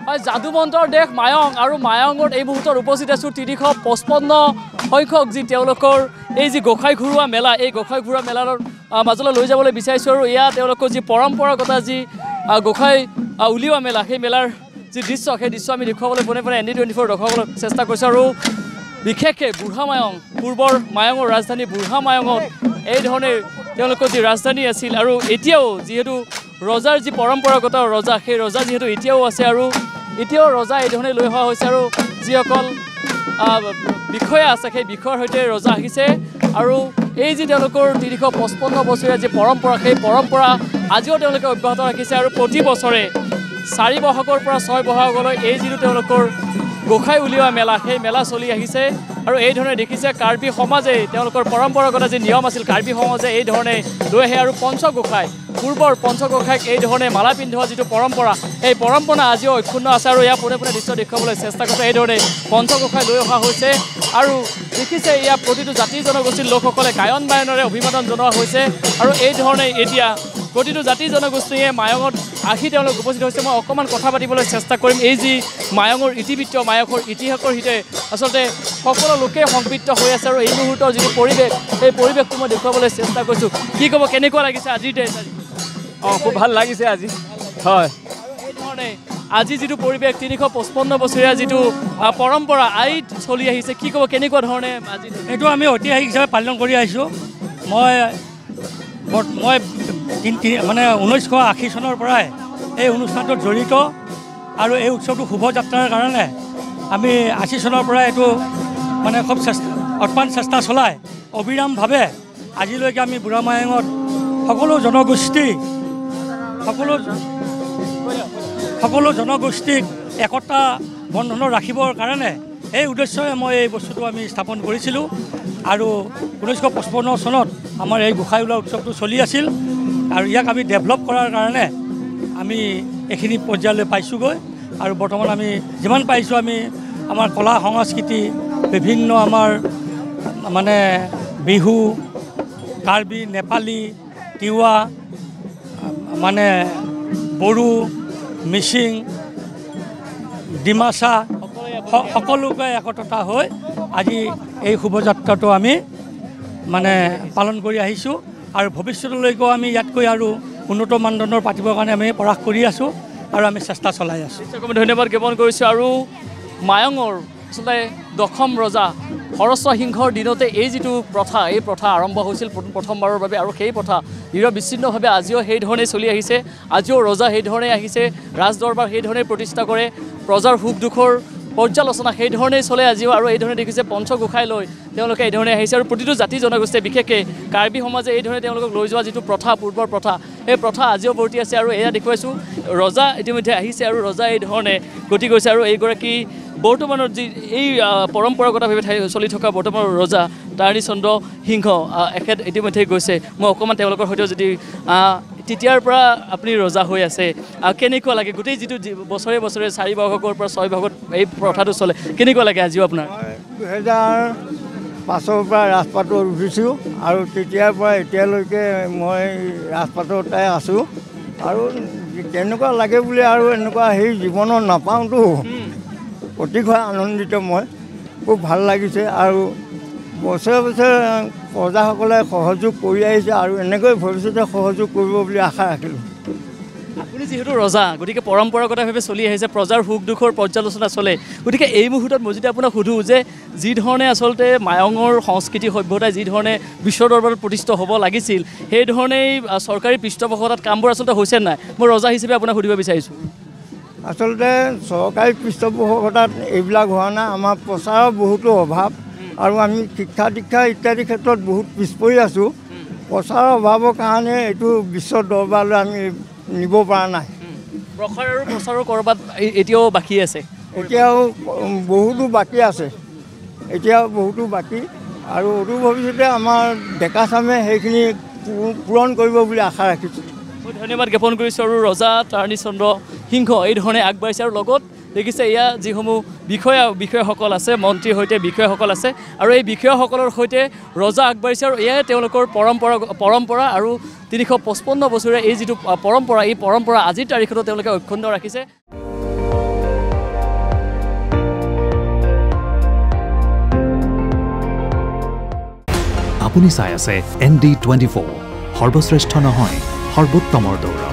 হয় যাদুমন্ত্ৰৰ দেশ মায়ং আৰু মায়ঙত এই মুহূৰ্তত উপস্থিত আছোঁ ৩৫৫ সংখ্যক যি তেওঁলোকৰ এই যি গোসাঁই ঘূৰোৱা মেলা এই গোসাঁই ঘূৰোৱা মেলাৰ মাজলৈ লৈ যাবলৈ বিচাৰিছোঁ আৰু এয়া তেওঁলোকৰ যি পৰম্পৰাগত যি গোসাঁই উলিওৱা মেলা সেই মেলাৰ যি দৃশ্য সেই দৃশ্য আমি দেখুৱাবলৈ পোনে পোনে ND24 দেখুৱাবলৈ চেষ্টা কৰিছোঁ আৰু বিশেষকৈ বুঢ়া মায়ং পূৰ্বৰ মায়ঙৰ ৰাজধানী বুঢ়া মায়ঙত এই ধৰণে তেওঁলোকৰ যি ৰাজধানী আছিল আৰু এতিয়াও যিহেতু ৰজাৰ যি পৰম্পৰাগত ৰজা সেই ৰজা যিহেতু এতিয়াও আছে আৰু এতিয়াও ৰজা এই ধৰণে লৈ অহা হৈছে আৰু যিসকল বিষয়া আছে সেই বিষয়ৰ সৈতে ৰজা আহিছে আৰু এই যি তেওঁলোকৰ ৩৫৫ বছৰীয়া যি পৰম্পৰা সেই পৰম্পৰা আজিও তেওঁলোকে অব্যাহত ৰাখিছে আৰু প্ৰতি বছৰে ৪ বহাগৰ পৰা ৬ বহাগলৈ এই যিটো তেওঁলোকৰ গোসাঁই উলিওৱা মেলা সেই মেলা চলি আহিছে আৰু এই ধৰণে দেখিছে কাৰ্বি সমাজে তেওঁলোকৰ পৰম্পৰাগত যি নিয়ম আছিল কাৰ্বি সমাজে এই ধৰণে লৈ আহে আৰু পঞ্চগোসাঁই পূৰ্বৰ পঞ্চগোসাঁইক এই ধৰণে মালা পিন্ধোৱা যিটো পৰম্পৰা এই পৰম্পৰা আজিও অক্ষুণ্ণ আছে আৰু ইয়াৰ পোনে পোনে দৃশ্য দেখুৱাবলৈ চেষ্টা কৰিছে এই ধৰণে পঞ্চগোসাঁই লৈ অহা হৈছে আৰু দেখিছে ইয়াৰ প্ৰতিটো জাতি জনগোষ্ঠীৰ লোকসকলে গায়ন বায়নেৰে অভিবাদন জনোৱা হৈছে আৰু এই ধৰণে এতিয়া প্ৰতিটো জাতি জনগোষ্ঠীয়ে মায়ঙত আহি তেওঁলোক উপস্থিত হৈছে মই অকণমান কথা পাতিবলৈ চেষ্টা কৰিম এই যি মায়ঙৰ ইতিবৃত্ত মায়ঙৰ ইতিহাসৰ সৈতে আচলতে সকলো লোকে সংপৃক্ত হৈ আছে আৰু এই মুহূৰ্তৰ যিটো পৰিৱেশ সেই পৰিৱেশটো মই দেখুৱাবলৈ চেষ্টা কৰিছোঁ কি ক'ব কেনেকুৱা লাগিছে আজিৰ ডে খুব ভাল লাগিছে আজি হয় এই ধৰণে আজি যিটো পৰিৱেশ ৩৫৫ বছৰীয়া যিটো পৰম্পৰা আইত চলি আহিছে কি ক'ব কেনেকুৱা ধৰণে আজি এইটো আমি ঐতিহাসিক হিচাপে পালন কৰি আহিছোঁ মই মানে 1980 চনৰ পৰাই এই অনুষ্ঠানটোত জড়িত আৰু এই উৎসৱটো শুভযাত্ৰাৰ কাৰণে আমি 80 চনৰ পৰা এইটো মানে খুব অপ্ৰাণ চেষ্টা চলাই অবিৰামভাৱে আজিলৈকে আমি বুঢ়া মায়ঙত সকলো জনগোষ্ঠীক একতা বন্ধনত ৰাখিবৰ কাৰণে এই উদ্দেশ্যৰে মই এই বস্তুটো আমি স্থাপন কৰিছিলোঁ আৰু 1955 চনত আমাৰ এই গোসাঁই উলিওৱা উৎসৱটো চলি আছিল আৰু ইয়াক আমি ডেভেলপ কৰাৰ কাৰণে আমি এইখিনি পৰ্যায়লৈ পাইছোঁগৈ আৰু বৰ্তমান আমি যিমান পাইছোঁ আমি আমাৰ কলা সংস্কৃতি বিভিন্ন আমাৰ মানে বিহু কাৰ্বি নেপালী তিৱা মানে বড়ো মিচিং ডিমাচা সকলোকে একতা হৈ আজি এই শুভযাত্ৰাটো আমি মানে পালন কৰি আহিছোঁ আৰু ভৱিষ্যতলৈকেও আমি ইয়াতকৈ আৰু উন্নত মানদণ্ডৰ পাতিবৰ কাৰণে আমি প্ৰয়াস কৰি আছোঁ আৰু আমি চেষ্টা চলাই আছোঁ ধন্যবাদ জ্ঞাপন কৰিছোঁ আৰু মায়ঙৰ আচলতে দশম ৰজা হৰস্ব সিংহৰ দিনতে এই যিটো প্ৰথা এই প্ৰথা আৰম্ভ হৈছিল প্ৰথমবাৰৰ বাবে আৰু সেই প্ৰথা নিৰবিচ্ছিন্নভাৱে আজিও সেই ধৰণে চলি আহিছে আজিও ৰজা সেই ধৰণে আহিছে ৰাজদৰবাৰ সেই ধৰণে প্ৰতিষ্ঠা কৰে প্ৰজাৰ সুখ দুখৰ পৰ্যালোচনা সেই ধৰণেই চলে আজিও আৰু এই ধৰণে দেখিছে পঞ্চগোসাঁই লৈ তেওঁলোকে এই ধৰণে আহিছে আৰু প্ৰতিটো জাতি জনগোষ্ঠীয়ে বিশেষকৈ কাৰ্বি সমাজে এই ধৰণে তেওঁলোকক লৈ যোৱা যিটো প্ৰথা পূৰ্বৰ প্ৰথা সেই প্ৰথা আজিও বৰ্তি আছে আৰু এয়া দেখুৱাইছোঁ ৰজা ইতিমধ্যে আহিছে আৰু ৰজা এই ধৰণে গতি কৰিছে আৰু এইগৰাকী বৰ্তমানৰ যি এই পৰম্পৰাগতভাৱে চলি থকা বৰ্তমানৰ ৰজা তাৰিণীচন্দ্ৰ সিংহ এখেত ইতিমধ্যে গৈছে মই অকণমান তেওঁলোকৰ সৈতেও যদি তেতিয়াৰ পৰা আপুনি ৰজা হৈ আছে কেনেকুৱা লাগে গোটেই যিটো বছৰে বছৰে ৪ বহাগৰ পৰা ৬ বহাগত এই প্ৰথাটো চলে কেনেকুৱা লাগে আজিও আপোনাৰ 2005 পৰা ৰাজপাটত উঠিছোঁ আৰু তেতিয়াৰ পৰা এতিয়ালৈকে মই ৰাজপাটতে আছোঁ আৰু কেনেকুৱা লাগে বুলি আৰু এনেকুৱা সেই জীৱনত নাপাওঁতো অতিশয় আনন্দিত মই খুব ভাল লাগিছে আৰু বছৰে বছৰে প্ৰজাসকলে সহযোগ কৰি আহিছে আৰু এনেকৈ ভৱিষ্যতে সহযোগ কৰিব বুলি আশা ৰাখিলোঁ আপুনি যিহেতু ৰজা গতিকে পৰম্পৰাগতভাৱে চলি আহিছে প্ৰজাৰ সুখ দুখৰ পৰ্যালোচনা চলে গতিকে এই মুহূৰ্তত মই যদি আপোনাক সোধোঁ যে যি ধৰণে আচলতে মায়ঙৰ সংস্কৃতি সভ্যতাই যি ধৰণে বিশ্ব দৰবাৰত প্ৰতিষ্ঠিত হ'ব লাগিছিল সেই ধৰণেই চৰকাৰী পৃষ্ঠপোষকতাত কামবোৰ আচলতে হৈছে নাই মই ৰজা হিচাপে আপোনাক সুধিব বিচাৰিছোঁ আচলতে চৰকাৰী পৃষ্ঠপোষকতাত এইবিলাক হোৱা নাই আমাৰ প্ৰচাৰৰ বহুতো অভাৱ আৰু আমি শিক্ষা দীক্ষা ইত্যাদি ক্ষেত্ৰত বহুত পিছ পৰি আছোঁ প্ৰচাৰৰ অভাৱৰ কাৰণে এইটো বিশ্ব দৰবাৰলৈ আমি নিব পৰা নাই প্ৰসাৰ আৰু প্ৰচাৰৰ ক'ৰবাত এতিয়াও বাকী আছে এতিয়াও বহুতো বাকী আছে আৰু অদূৰ ভৱিষ্যতে আমাৰ ডেকা চামে সেইখিনি পূৰণ কৰিব বুলি আশা ৰাখিছোঁ মই ধন্যবাদ জ্ঞাপন কৰিছোঁ আৰু ৰজা তাৰিণীচন্দ্ৰ সিংহ এই ধৰণে আগবাঢ়িছে আৰু লগত দেখিছে এয়া যিসমূহ বিষয়াসকল আছে মন্ত্ৰীৰ সৈতে বিষয়াসকল আছে আৰু এই বিষয়াসকলৰ সৈতে ৰজা আগবাঢ়িছে আৰু এয়াই তেওঁলোকৰ পৰম্পৰা আৰু ৩৫৫ বছৰীয়া এই যিটো পৰম্পৰা এই পৰম্পৰা আজিৰ তাৰিখতো তেওঁলোকে অক্ষুণ্ণ ৰাখিছে আপুনি চাই আছে ND24 সৰ্বশ্ৰেষ্ঠ নহয় সৰ্বোত্তমৰ দৌৰ